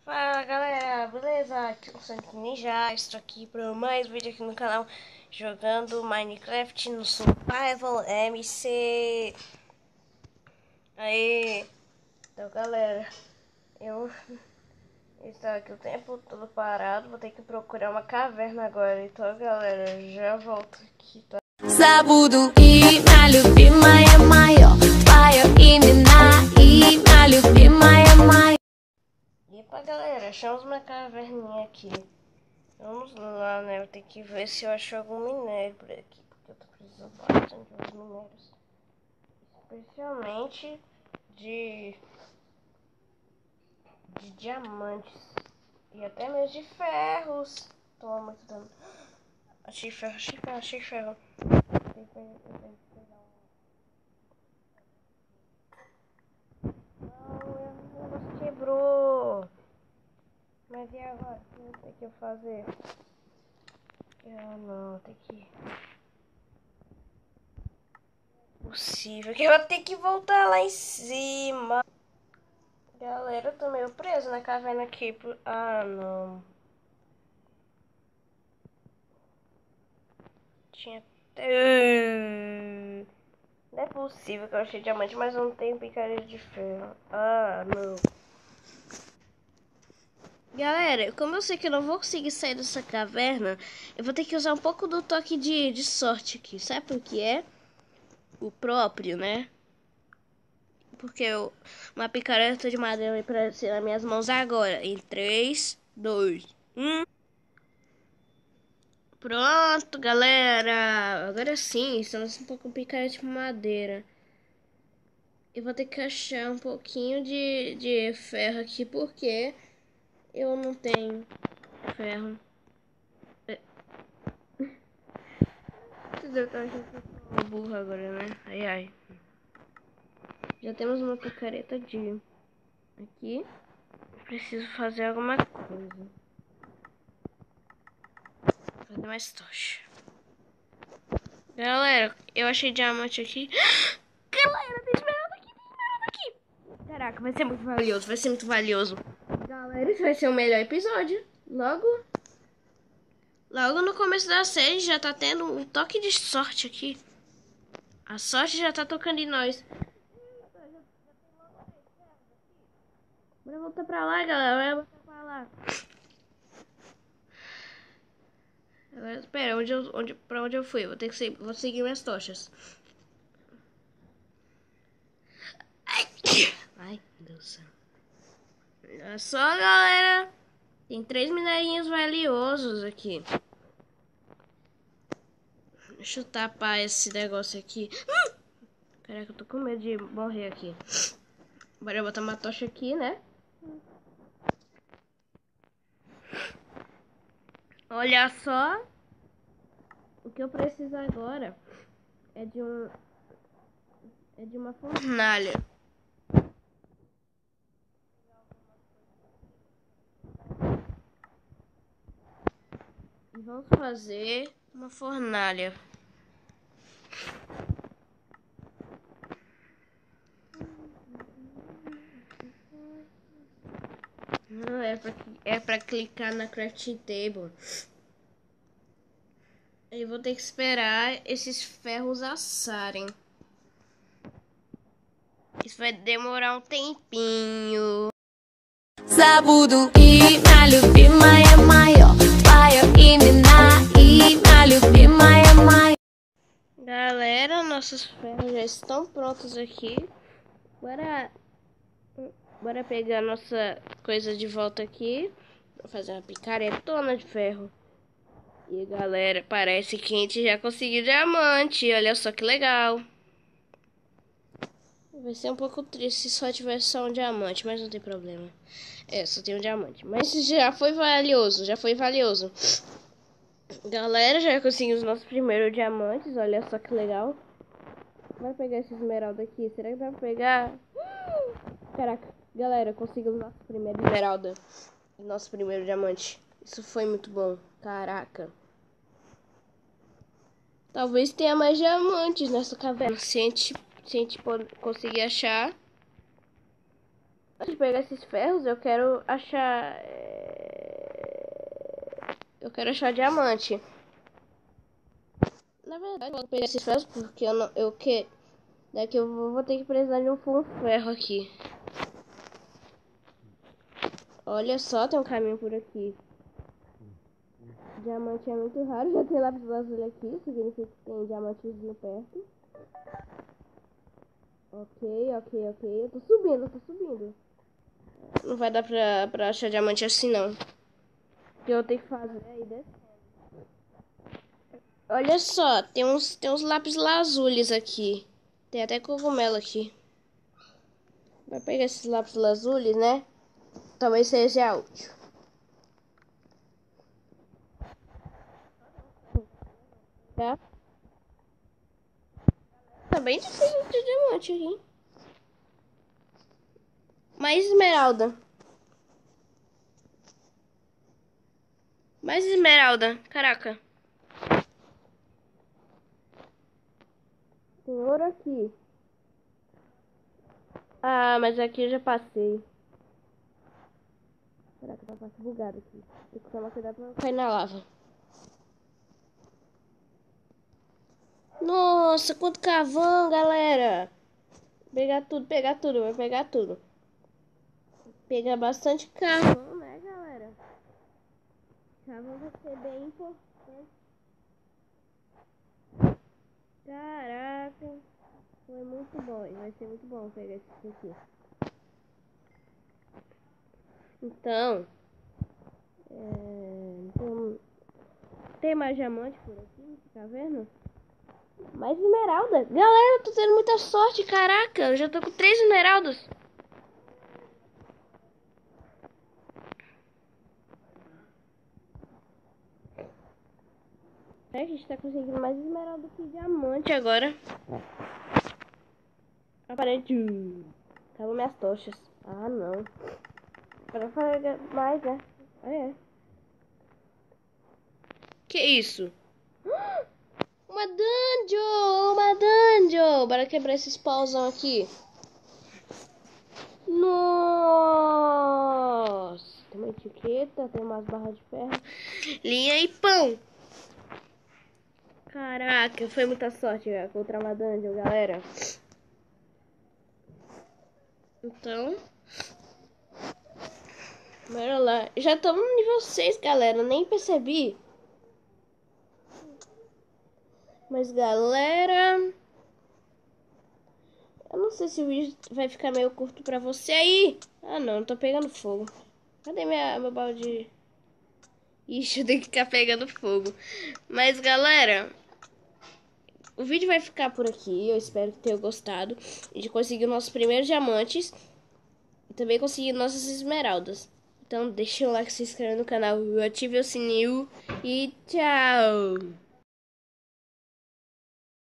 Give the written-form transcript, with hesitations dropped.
Fala galera, beleza? Aqui é o Sonic Ninja, estou aqui para mais um vídeo aqui no canal jogando Minecraft no Survival MC. Aí, então galera, eu estou aqui o tempo todo parado, vou ter que procurar uma caverna agora. Então galera, já volto aqui, tá? Забуду и моя любимая моё, твое имя и моя любимая моё. E pra galera, achamos uma caverninha aqui. Vamos lá, né? Vou ter que ver se eu acho algum minério por aqui, porque eu tô precisando bastante dos minérios. Especialmente de diamantes. E até mesmo de ferros. Toma muito dano. Achei ferro, achei ferro, achei ferro. Eu tenho que pegar Não, o negócio quebrou. Mas e agora? O que tem que fazer? Ah não, tem que... Possível que eu vou ter que voltar lá em cima. Galera, eu tô meio preso na caverna aqui. Ah, não. Tinha... Não é possível que eu achei diamante, mas eu não tenho picareta de ferro. Ah, não. Galera, como eu sei que eu não vou conseguir sair dessa caverna, eu vou ter que usar um pouco do toque de sorte aqui. Sabe por que é? O próprio, né? Porque uma picareta de madeira vai aparecer nas minhas mãos agora. Em 3, 2, 1. Pronto, galera. Agora sim, estamos um pouco com picareta de madeira. Eu vou ter que achar um pouquinho de ferro aqui, porque eu não tenho ferro. Eu tô achando que eu sou burra agora, né? Ai, ai. Já temos uma picareta de... Aqui. Preciso fazer alguma coisa. Fazer mais tocha. Galera, eu achei diamante aqui. Galera, tem esmeralda aqui, tem esmeralda aqui. Caraca, vai ser muito valioso, vai ser muito valioso. Galera, esse vai ser o melhor episódio. Logo no começo da série já tá tendo um toque de sorte aqui. A sorte já tá tocando em nós. Bora voltar pra lá, galera. Bora voltar pra lá. Agora, espera, pra onde eu fui? Vou seguir minhas tochas. Ai, meu Deus do céu. Olha só, galera. Tem 3 minerinhos valiosos aqui. Deixa eu tapar esse negócio aqui. Caraca, eu tô com medo de morrer aqui. Bora botar uma tocha aqui, né? Olha só. O que eu preciso agora é de uma fornalha. E vamos fazer uma fornalha. Não, é pra clicar na crafting table. Eu vou ter que esperar esses ferros assarem. Isso vai demorar um tempinho. Забуду и моя любимая моё, твое имя и моя любимая моё. Galera, nossos ferros já estão prontos aqui. Bora pegar nossa coisa de volta aqui. Vou fazer uma picaretona de ferro. E galera, parece que a gente já conseguiu diamante. Olha só que legal. Vai ser um pouco triste se só tivesse só um diamante, mas não tem problema. É, só tem um diamante. Mas já foi valioso, já foi valioso. Galera, já conseguimos os nossos primeiros diamantes. Olha só que legal. Vai pegar esse esmeralda aqui. Será que dá pra pegar? Caraca, galera, conseguimos nossa primeira esmeralda. Nosso primeiro diamante. Isso foi muito bom. Caraca. Talvez tenha mais diamantes nessa caverna. Se a gente conseguir achar. Antes de pegar esses ferros, eu quero achar... Eu quero achar diamante. Na verdade, eu vou pegar esses ferros porque eu não... Daqui eu vou ter que precisar de um ferro aqui. Olha só, tem um caminho por aqui. Diamante é muito raro, já tem lápis lazuli aqui, significa que tem diamantezinho perto. Ok. Eu tô subindo. Não vai dar pra achar diamante assim, não. O que eu tenho que fazer aí descendo. Olha só, tem uns lápis lazulis aqui. Tem até cogumelo aqui. Vai pegar esses lápis lazulis, né? Talvez seja útil. Tá? Tá bem difícil de diamante aqui. Mais esmeralda. Mais esmeralda. Caraca. Tem ouro aqui. Ah, mas aqui eu já passei. Caraca, tá passando bugado aqui. Tem que tomar cuidado pra não cair na lava. Nossa, quanto carvão, galera. Pegar tudo, vai pegar tudo. Pegar bastante carvão, né, galera? Carvão vai ser bem importante. Caraca, foi muito bom. Vai ser muito bom pegar isso aqui. Então, tem mais diamante por aqui, tá vendo? Mais esmeralda. Galera, eu tô tendo muita sorte, caraca. Eu já tô com 3 esmeraldas. A gente tá conseguindo mais esmeralda que diamante agora. Aparente. Acabou minhas tochas. Ah, não. Para fazer mais, né? É. Que isso? Uma dungeon! Bora quebrar esses pauzão aqui. Nossa! Tem uma etiqueta, tem umas barras de ferro. Linha e pão! Caraca, foi muita sorte contra uma dungeon, galera. Então... Bora lá. Já estamos no nível 6, galera. Nem percebi. Mas, galera... Eu não sei se o vídeo vai ficar meio curto pra você aí. Ah, não. Tô pegando fogo. Cadê meu balde? Ixi, eu tenho que ficar pegando fogo. Mas, galera... O vídeo vai ficar por aqui. Eu espero que tenham gostado. A gente conseguiu nossos primeiros diamantes. E também conseguiu nossas esmeraldas. Então, deixa o like, se inscreve no canal, ative o sininho e tchau!